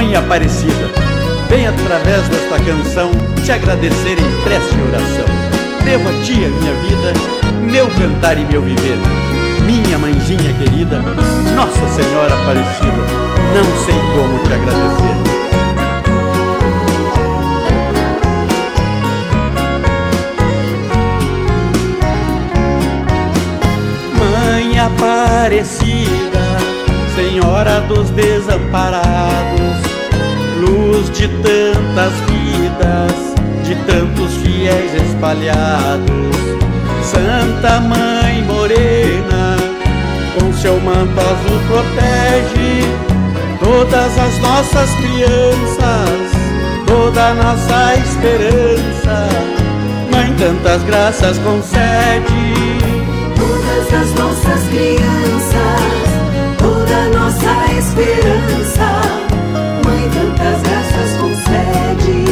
Mãe Aparecida, venho através desta canção te agradecer em prece e oração. Devo a ti a minha vida, meu cantar e meu viver. Minha mãezinha querida, Nossa Senhora Aparecida, não sei como te agradecer. Mãe Aparecida, Senhora dos desamparados, luz de tantas vidas, de tantos fiéis espalhados. Santa Mãe Morena, com seu manto azul protege todas as nossas crianças, toda a nossa esperança. Mãe, tantas graças concede todas as nossas crianças, toda a nossa esperança. Mãe, tantas graças concede.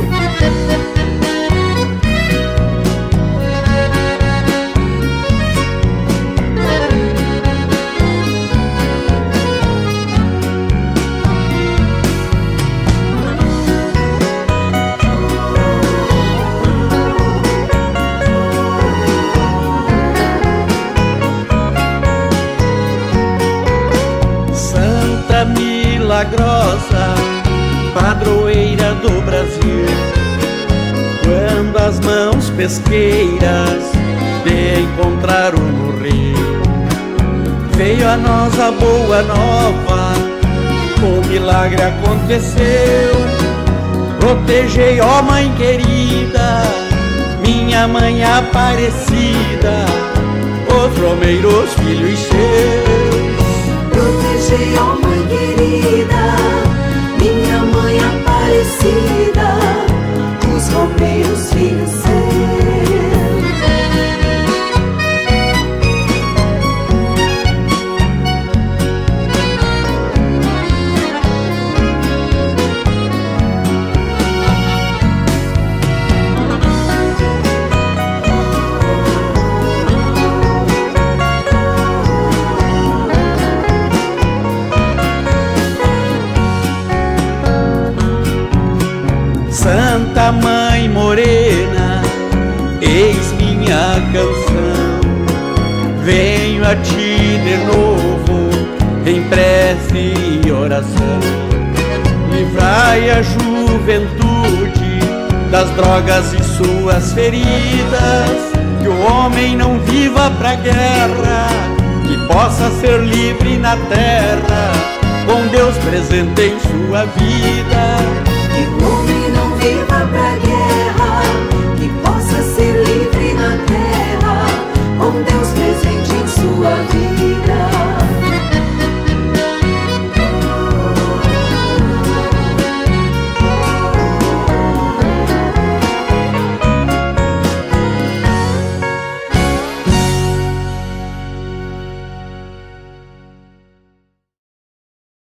Milagrosa, padroeira do Brasil, quando as mãos pesqueiras te encontraram no rio, veio a nós a boa nova, o milagre aconteceu. Protegei, ó Mãe querida, minha Mãe Aparecida, os romeiros filhos seus. Protegei, ó Mãe querida, minha Mãe Aparecida, os romeiros filhos seus. Santa Mãe Morena, eis minha canção. Venho a ti de novo, em prece e oração. Livrai a juventude das drogas e suas feridas, que o homem não viva pra guerra, que possa ser livre na terra, com Deus presente em sua vida.